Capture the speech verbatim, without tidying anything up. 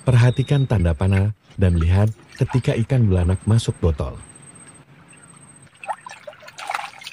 Perhatikan tanda panah dan lihat ketika ikan belanak masuk botol.